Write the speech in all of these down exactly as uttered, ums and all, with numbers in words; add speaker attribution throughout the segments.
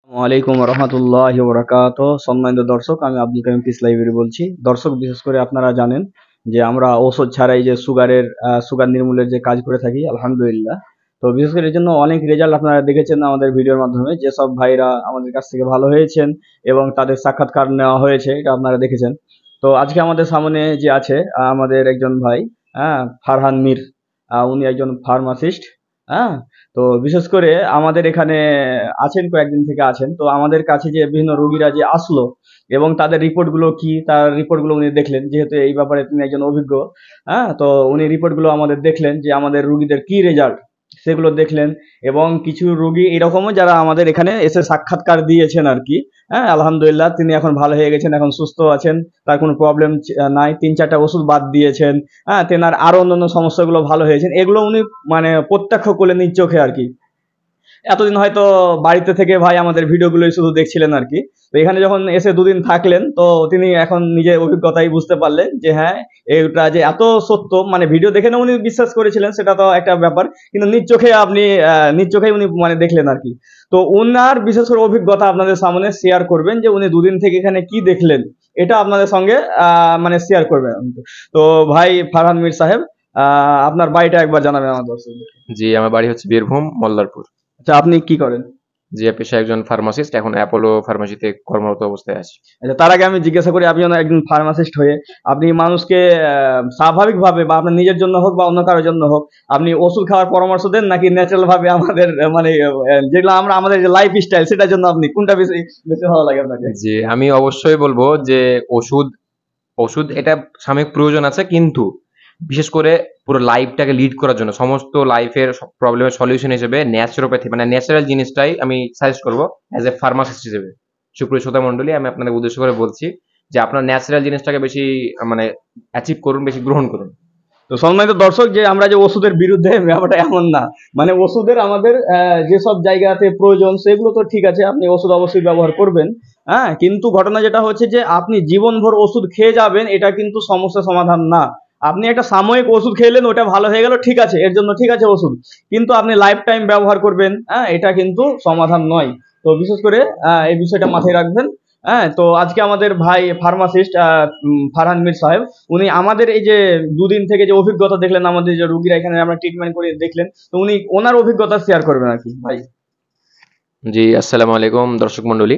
Speaker 1: ওয়ালাইকুম রহমতুল্লাহি ওয়া বারাকাতুহু। সম্মানিত দর্শক, আমি আব্দুল কারিম পিস লাইব্রেরি বলছি। দর্শক, বিশেষ করে আপনারা জানেন যে আমরা ওষুধ ছাড়াই যে সুগারের আহ, সুগার নির্মূলের যে কাজ করে থাকি, আলহামদুলিল্লাহ। তো বিশেষ করে এর জন্য অনেক রেজাল্ট আপনারা দেখেছেন আমাদের ভিডিওর মাধ্যমে, যেসব ভাইরা আমাদের কাছ থেকে ভালো হয়েছেন এবং তাদের সাক্ষাৎকার নেওয়া হয়েছে, এটা আপনারা দেখেছেন। তো আজকে আমাদের সামনে যে আছে আহ, আমাদের একজন ভাই, হ্যাঁ, ফারহান মীর। আহ, উনি একজন ফার্মাসিস্ট। হ্যাঁ। তো বিশেষ করে আমাদের এখানে আছেন, কয়েকদিন থেকে আছেন। তো আমাদের কাছে যে বিভিন্ন রোগীরা যে আসলো এবং তাদের রিপোর্টগুলো কি, তার রিপোর্টগুলো উনি দেখলেন, যেহেতু এই ব্যাপারে তিনি একজন অভিজ্ঞ। হ্যাঁ, তো উনি রিপোর্টগুলো আমাদের দেখলেন যে আমাদের রুগীদের কি রেজাল্ট, সেগুলো দেখলেন। এবং কিছু রুগী এরকমও যারা আমাদের এখানে এসে সাক্ষাৎকার দিয়েছেন আর কি। হ্যাঁ, আলহামদুলিল্লাহ, তিনি এখন ভালো হয়ে গেছেন, এখন সুস্থ আছেন, তার কোনো প্রবলেম নাই, তিন চারটা ওষুধ বাদ দিয়েছেন। হ্যাঁ, তেনার আরো অন্যান্য সমস্যাগুলো ভালো হয়েছেন, এগুলো উনি মানে প্রত্যক্ষ করলেন নিজ চোখে আর কি। এতদিন হয়তো বাড়িতে থেকে ভাই আমাদের ভিডিওগুলোই শুধু দেখছিলেন আর কি। তো এখানে যখন এসে দুদিন থাকলেন, তো তিনি এখন নিজের অভিজ্ঞতাই বুঝতে পারলেন যে হ্যাঁ, এটা যে এত সত্য, মানে ভিডিও দেখে না উনি বিশ্বাস করেছিলেন, সেটা তো একটা ব্যাপার, কিন্তু নিজ চোখে আপনি আহ, নিজ চোখেই উনি মানে দেখলেন আর কি। তো ওনার বিশেষ করে অভিজ্ঞতা আপনাদের সামনে শেয়ার করবেন যে উনি দুদিন থেকে এখানে কি দেখলেন, এটা আপনাদের সঙ্গে আহ, মানে শেয়ার করবেন। তো ভাই ফারহান মীর সাহেব, আহ, আপনার বাড়িটা একবার জানাবেন আমার দর্শকদের।
Speaker 2: জি, আমার বাড়ি হচ্ছে বীরভূম মল্লারপুর।
Speaker 1: আচ্ছা, আপনি কি করেন?
Speaker 2: জি, পেশায় একজন ফার্মাসিস্ট, এখন অ্যাপোলো ফার্মাসিতে কর্মরত অবস্থায় আছি।
Speaker 1: আচ্ছা, তার আগে আমি জিজ্ঞাসা করি, আপনি যখন একজন ফার্মাসিস্ট হয়ে আপনি মানুষকে আহ, স্বাভাবিকভাবে বা আপনার নিজের জন্য হোক বা অন্য কারোর জন্য হোক, আপনি ওষুধ খাওয়ার পরামর্শ দেন, নাকি ন্যাচারাল ভাবে আমাদের আহ, মানে আহ, যেগুলো আমরা আমাদের যে লাইফ স্টাইল, সেটার জন্য আপনি কোনটা বেশি বেশি ভালো লাগে আপনাকে?
Speaker 2: জি, আমি অবশ্যই বলবো যে ওষুধ ওষুধ এটা সাময়িক প্রয়োজন আছে, কিন্তু বিশেষ করে পুরো লাইফটাকে লিড করার জন্য সমস্ত লাইফের প্রবলেমের সলিউশন হিসেবে ন্যাচুরোপ্যাথি মানে ন্যাচারাল জিনিসটাই আমি সাজেস্ট করবো অ্যাজ এ ফার্মাসিস্ট হিসেবে। সুপ্রিয় শ্রোতা মণ্ডলী, আমি আপনাদের উদ্দেশ্য করে বলছি যে আপনার ন্যাচারাল জিনিসটাকে বেশি আহ, মানে অ্যাচিভ করুন, বেশি গ্রহণ করুন।
Speaker 1: তো সম্মানিত দর্শক, যে আমরা যে ওষুধের বিরুদ্ধে, ব্যাপারটা এমন না। মানে ওষুধের আমাদের আহ, যেসব জায়গাতে প্রয়োজন সেগুলো তো ঠিক আছে, আপনি ওষুধ অবশ্যই ব্যবহার করবেন। হ্যাঁ, কিন্তু ঘটনা যেটা হচ্ছে যে আপনি জীবনভর ওষুধ খেয়ে যাবেন, এটা কিন্তু সমস্যা সমাধান না। আপনি একটা সাময়িক ওষুধ খেলেন, ওটা ভালো হয়ে গেল, ঠিক আছে, এর জন্য ঠিক আছে ওষুধ। কিন্তু আপনি লাইফ টাইম ব্যবহার করবেন, হ্যাঁ, এটা কিন্তু সমাধান নয়। তো বিশেষ করে আহ, এই বিষয়টা মাথায় রাখবেন। হ্যাঁ, তো আজকে আমাদের ভাই ফার্মাসিস্ট ফারহান মীর সাহেব, উনি আমাদের এই যে দুদিন থেকে যে অভিজ্ঞতা দেখলেন, আমাদের যে রুগীরা এখানে আমরা ট্রিটমেন্ট করে দেখলেন, তো উনি ওনার অভিজ্ঞতা শেয়ার করবেন আর কি ভাই।
Speaker 2: জি, আসসালামু আলাইকুম দর্শক মণ্ডলী।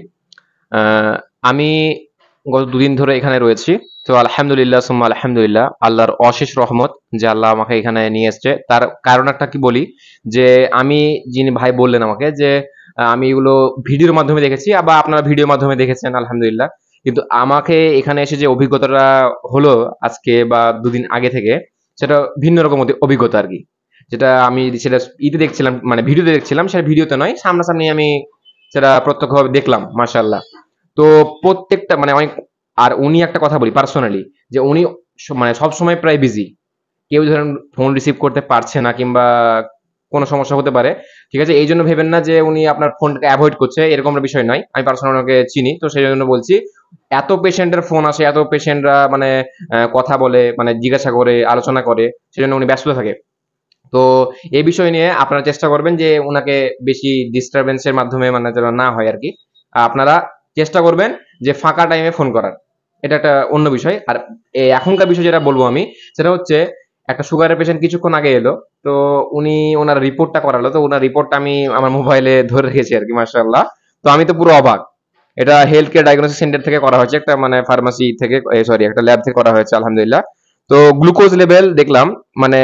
Speaker 2: আহ, আমি গত দুদিন ধরে এখানে রয়েছি। তো আলহামদুলিল্লাহ সুম্মা আলহামদুলিল্লাহ, আল্লাহর অশেষ রহমত যে আল্লাহ আমাকে এখানে নিয়ে এসছে। তার কারণ একটা কি বলি, যে আমি, যিনি ভাই বললেন আমাকে যে আহ, আমি এগুলো ভিডিওর মাধ্যমে দেখেছি, আবার আপনারা ভিডিওর মাধ্যমে দেখেছেন আলহামদুলিল্লাহ, কিন্তু আমাকে এখানে এসে যে অভিজ্ঞতাটা হলো আজকে বা দুদিন আগে থেকে, সেটা ভিন্ন রকম অধি- অভিজ্ঞতা আর কি। যেটা আমি সেটা ইতে দেখছিলাম, মানে ভিডিওতে দেখছিলাম, সেটা ভিডিওতে নয়, সামনাসামনি আমি সেটা প্রত্যক্ষভাবে দেখলাম, মাশাআল্লাহ। তো প্রত্যেকটা মানে অনেক, আর উনি একটা কথা বলি পার্সোনালি, যে উনি স- মানে সব সময় প্রায় বিজি। কেউ ধরেন ফোন রিসিভ করতে পারছে না কিংবা কোনো সমস্যা হতে পারে, ঠিক আছে, এই জন্য ভেবেন না যে উনি আপনার ফোনটাকে অ্যাভয়েড করছে, এরকম একটা বিষয় নয়। আমি পার্সোনালি ওনাকে চিনি, তো সেই জন্য বলছি। এত পেশেন্টের ফোন আসে, এত পেশেন্টরা মানে আহ, কথা বলে, মানে জিজ্ঞাসা করে, আলোচনা করে, সেজন্য উনি ব্যস্ত থাকে। তো এই বিষয় নিয়ে আপনারা চেষ্টা করবেন যে ওনাকে বেশি ডিস্টারবেন্সের মাধ্যমে মানে যেন না হয় আর কি। আপনারা চেষ্টা করবেন যে ফাঁকা টাইমে ফোন করার, এটা একটা অন্য বিষয়। আর এই এখনকার বিষয় যেটা বলবো আমি, সেটা হচ্ছে একটা সুগারের পেশেন্ট কিছুক্ষণ আগে এলো। তো উনি ওনার রিপোর্টটা করালো, তো ওনার রিপোর্টটা আমি আমার মোবাইলে ধরে রেখেছি আর কি, মাশাআল্লাহ। তো আমি তো পুরো অবাক। এটা হেলথ কেয়ার ডায়াগনোসিস সেন্টার থেকে করা হয়েছে, একটা মানে ফার্মাসি থেকে, সরি একটা ল্যাব থেকে করা হয়েছে আলহামদুলিল্লাহ। তো গ্লুকোজ লেভেল দেখলাম, মানে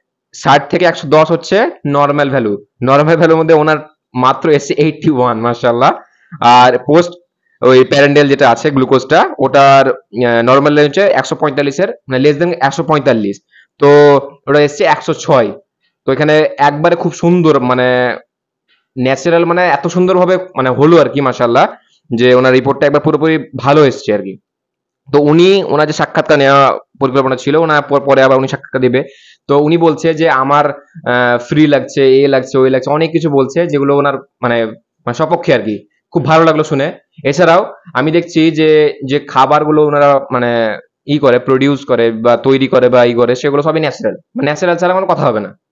Speaker 2: ষাট থেকে একশো দশ হচ্ছে নর্মাল ভ্যালু। নর্মাল ভ্যালুর মধ্যে ওনার মাত্র এসছে এইটটি ওয়ান, মার্শাল্লাহ। আর পোস্ট ওই প্যারেন্ডেল যেটা আছে গ্লুকোজটা, ওটার নর্মাল হচ্ছে একশো পঁয়তাল্লিশের মানে লেস দেন একশো পঁয়তাল্লিশ। তো ওটা এসছে একশো ছয়। তো এখানে একবারে খুব সুন্দর মানে ন্যাচারাল, মানে এত সুন্দরভাবে মানে হলো আর কি, মাশাল্লাহ, যে ওনার রিপোর্টটা একবার পুরোপুরি ভালো এসছে আর কি। তো উনি ওনার যে সাক্ষাৎকার নেওয়া পরিকল্পনা ছিল, ওনার পর- পরে আবার উনি সাক্ষাৎকার দেবে। তো উনি বলছে যে আমার ফ্রি লাগছে, এ লাগছে, ওই লাগছে, অনেক কিছু বলছে, যেগুলো ওনার মানে মানে সপক্ষে আর কি। খুব ভালো লাগলো শুনে। এছাড়াও আমি দেখছি যে যে খাবারগুলো ওনারা মানে ই করে, প্রডিউস করে বা তৈরি করে বা ই করে, সেগুলো সবই ন্যাচারাল, মানে ন্যাচারাল ছাড়া কোনো কথা হবে না।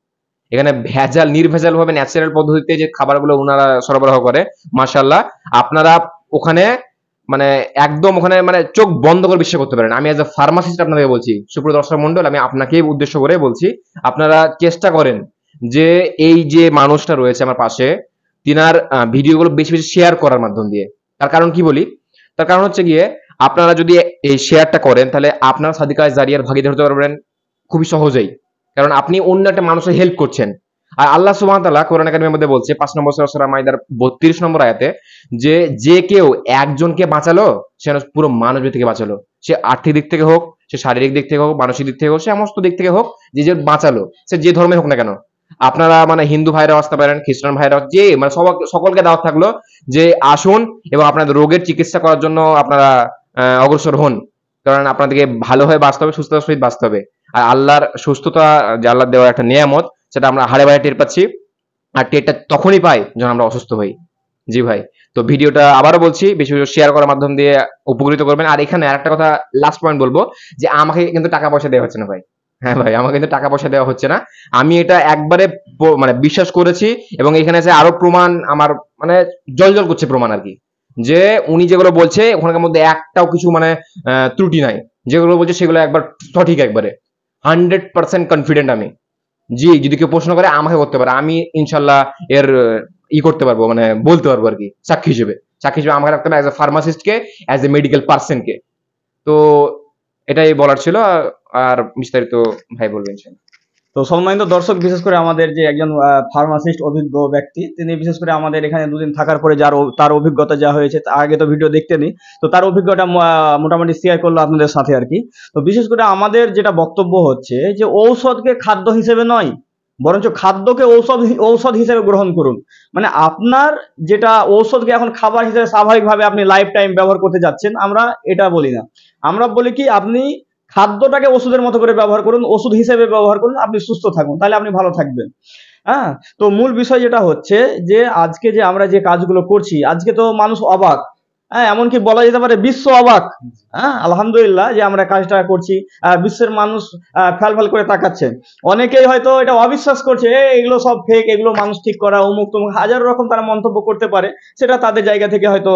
Speaker 2: এখানে ভেজাল নির্ভেজাল ভাবে ন্যাচারাল পদ্ধতিতে যে খাবারগুলো ওনারা সরবরাহ করে, মাশাআল্লাহ আপনারা ওখানে মানে একদম ওখানে মানে চোখ বন্ধ করে বিশ্বাস করতে পারেন। আমি এজ এ ফার্মাসিস্ট আপনাদেরকে বলছি, সুপ্রিয় দর্শক মন্ডল, আমি আপনাকেই উদ্দেশ্য করে বলছি, আপনারা চেষ্টা করেন যে এই যে মানুষটা রয়েছে আমার পাশে, তিনার ভিডিওগুলো বেশি বেশি শেয়ার করার মাধ্যম দিয়ে। তার কারণ কি বলি, তার কারণ হচ্ছে গিয়ে আপনারা যদি এই শেয়ারটা করেন তাহলে আপনারা সাদিকায়ে জারিয়ার ভাগীদার হতে পারবেন খুবই সহজেই, কারণ আপনি অন্য একটা মানুষের হেল্প করছেন। আর আল্লাহ সুবহানাহু ওয়া তাআলা কোরআন কারীমের মধ্যে বলছে পাঁচ নম্বর সূরা সূরা মাইদার বত্রিশ নম্বর আয়াতে যে যে কেউ একজনকে বাঁচালো সে পুরো মানব জাতি থেকে বাঁচালো। সে আর্থিক দিক থেকে হোক, সে শারীরিক দিক থেকে হোক, মানসিক দিক থেকে হোক, সে সমস্ত দিক থেকে হোক, যে যে বাঁচালো, সে যে ধর্মে হোক না কেন। আপনারা মানে হিন্দু ভাইরা আসতে পারেন, খ্রিস্টান ভাইরা, যে মানে সব সকলকে দাওয়াত থাকলো যে আসুন এবং আপনাদের রোগের চিকিৎসা করার জন্য আপনারা আহ, অগ্রসর হন, কারণ আপনাদেরকে ভালোভাবে বাঁচতে হবে, সুস্থতার সহিত বাঁচতে হবে। আর আল্লাহর সুস্থতা যে আল্লাহ দেওয়া একটা নিয়ামত, সেটা আমরা হাড়ে বাড়ে টের পাচ্ছি, আর টেরটা তখনই পাই যখন আমরা অসুস্থ হই। জি ভাই, তো ভিডিওটা আবারও বলছি বেশি বেশি শেয়ার করার মাধ্যম দিয়ে উপকৃত করবেন। আর এখানে আরেকটা কথা লাস্ট পয়েন্ট বলবো, যে আমাকে কিন্তু টাকা পয়সা দেওয়া হচ্ছে না ভাই। হ্যাঁ ভাই, আমাকে কিন্তু টাকা পয়সা দেওয়া হচ্ছে না। আমি এটা একবারে প- মানে বিশ্বাস করেছি, এবং এখানে এসে আরো প্রমাণ আমার মানে জলজল করছে প্রমাণ আর কি, যে উনি যেগুলো বলছে ওখানকার মধ্যে একটাও কিছু মানে আহ, ত্রুটি নাই। যেগুলো বলছে সেগুলো একবার সঠিক, একবারে হান্ড্রেড পার্সেন্ট কনফিডেন্ট আমি। জি, যদি কেউ প্রশ্ন করে আমাকে করতে পারে, আমি ইনশাল্লাহ এর আহ, ই করতে পারবো, মানে বলতে পারবো আর কি, সাক্ষী হিসেবে। সাক্ষী হিসেবে আমাকে রাখতে হবে অ্যাজ এ ফার্মাসিস্টকে, অ্যাজ এ মেডিকেল পার্সনকে। তো এটাই বলার ছিল। আর বিস্তারিত ভাই বলবেন ইনশাল্লাহ।
Speaker 1: তো সম্মানিত দর্শক, বিশেষ করে আমাদের যে একজন ফার্মাসিস্ট অভিজ্ঞ ব্যক্তি, তিনি বিশেষ করে আমাদের এখানে দুদিন থাকার পরে যার ও- তার অভিজ্ঞতা যা হয়েছে, তা আগে তো ভিডিও দেখতেনি, তো তার অভিজ্ঞতা ম- আহ, মোটামুটি শেয়ার করলো আপনাদের সাথে আর কি। তো বিশেষ করে আমাদের যেটা বক্তব্য হচ্ছে যে ঔষধকে খাদ্য হিসেবে নয়, বরঞ্চ খাদ্যকে ঔষধ হি- ঔষধ হিসেবে গ্রহণ করুন। মানে আপনার যেটা ঔষধকে এখন খাবার হিসেবে স্বাভাবিকভাবে আপনি লাইফ টাইম ব্যবহার করতে যাচ্ছেন, আমরা এটা বলি না। আমরা বলি কি, আপনি খাদ্যটাকে ওষুধের মতো করে ব্যবহার করুন, ওষুধ হিসেবে ব্যবহার করুন, আপনি সুস্থ থাকুন, তাহলে আপনি ভালো থাকবেন। হ্যাঁ, তো মূল বিষয় যেটা হচ্ছে যে আজকে যে আমরা যে কাজগুলো করছি, আজকে তো মানুষ অবাক। হ্যাঁ, এমনকি বলা যেতে পারে বিশ্ব অবাক। হ্যাঁ, আলহামদুলিল্লাহ যে আমরা কাজটা করছি, আহ, বিশ্বের মানুষ আহ, ফ্যাল ফ্যাল করে তাকাচ্ছেন। অনেকেই হয়তো এটা অবিশ্বাস করছে, "এ, এগুলো সব ফেক, এগুলো মানুষ ঠিক করা, অমুক তমুক", হাজার রকম তারা মন্তব্য করতে পারে। সেটা তাদের জায়গা থেকে হয়তো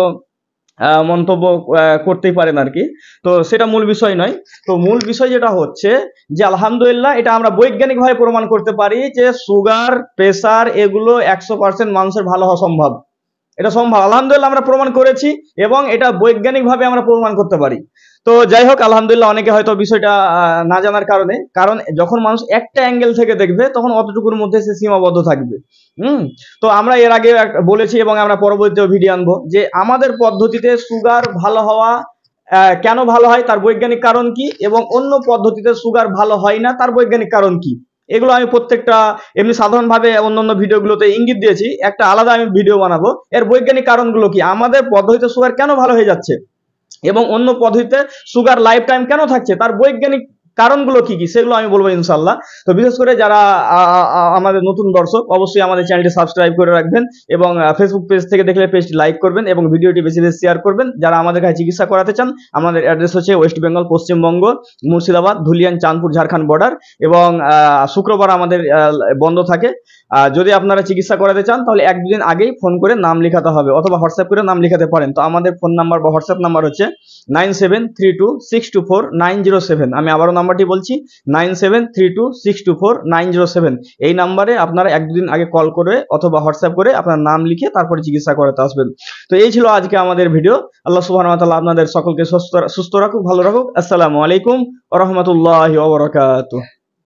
Speaker 1: আহ, মন্তব্য আহ, করতেই পারেন আর কি। তো সেটা মূল বিষয় নয়। তো মূল বিষয় যেটা হচ্ছে যে আলহামদুলিল্লাহ এটা আমরা বৈজ্ঞানিকভাবে প্রমাণ করতে পারি যে সুগার, প্রেসার এগুলো একশো পার্সেন্ট মানুষের ভালো হওয়া সম্ভব। এটা সম্ভব, আলহামদুলিল্লাহ আমরা প্রমাণ করেছি, এবং এটা বৈজ্ঞানিকভাবে আমরা প্রমাণ করতে পারি। তো যাই হোক, আলহামদুলিল্লাহ অনেকে হয়তো বিষয়টা আহ, না জানার কারণে, কারণ যখন মানুষ একটা অ্যাঙ্গেল থেকে দেখবে তখন অতটুকুর মধ্যে সে সীমাবদ্ধ থাকবে। হুম। তো আমরা এর আগে এক- বলেছি, এবং আমরা পরবর্তীতে ভিডিও আনবো, যে আমাদের পদ্ধতিতে সুগার ভালো হওয়া আহ, কেন ভালো হয় তার বৈজ্ঞানিক কারণ কি, এবং অন্য পদ্ধতিতে সুগার ভালো হয় না তার বৈজ্ঞানিক কারণ কি। এগুলো আমি প্রত্যেকটা এমনি সাধারণভাবে অন্যান্য ভিডিওগুলোতে ইঙ্গিত দিয়েছি, একটা আলাদা আমি ভিডিও বানাবো এর বৈজ্ঞানিক কারণগুলো কি, আমাদের পদ্ধতিতে সুগার কেন ভালো হয়ে যাচ্ছে, এবং অন্য পদ্ধতিতে সুগার লাইফ টাইম কেন থাকছে, তার বৈজ্ঞানিক কারণগুলো কি কি, সেগুলো আমি বলবো ইনশাল্লাহ। তো বিশেষ করে যারা আ, আ, আ, আমাদের নতুন দর্শক, অবশ্যই আমাদের চ্যানেলটি সাবস্ক্রাইব করে রাখবেন, এবং ফেসবুক পেজ থেকে দেখলে পেজটি লাইক করবেন, এবং ভিডিওটি বেশি বেশি শেয়ার করবেন। যারা আমাদের কাছে চিকিৎসা করাতে চান, আমাদের অ্যাড্রেস হচ্ছে West Bengal, Paschimbanga, Murshidabad, Dhulian, Chandpur, Jharkhand border. এবং আহ, শুক্রবার আমাদের আহ, বন্ধ থাকে। আর যদি আপনারা চিকিৎসা করাতে চান তাহলে এক দুদিন আগেই ফোন করে নাম লেখাতে হবে, অথবা হোয়াটসঅ্যাপ করে নাম লেখাতে পারেন। তো আমাদের ফোন নাম্বার বা হোয়াটসঅ্যাপ নাম্বার হচ্ছে nine seven three two six two four nine zero seven. আমি আবারও নাম্বারটি বলছি, nine seven three two six two four nine zero seven. এই নাম্বারে আপনারা এক দুদিন আগে কল করে অথবা হোয়াটসঅ্যাপ করে আপনার নাম লিখে তারপরে চিকিৎসা করাতে আসবেন। তো এই ছিল আজকে আমাদের ভিডিও। আল্লাহ সুবহানাহু ওয়া তাআলা আপনাদের সকলকে সুস্থ সুস্থ রাখুক, ভালো রাখুক। আসসালামু আলাইকুম ওয়া রাহমাতুল্লাহি ওয়া বারাকাতুহু।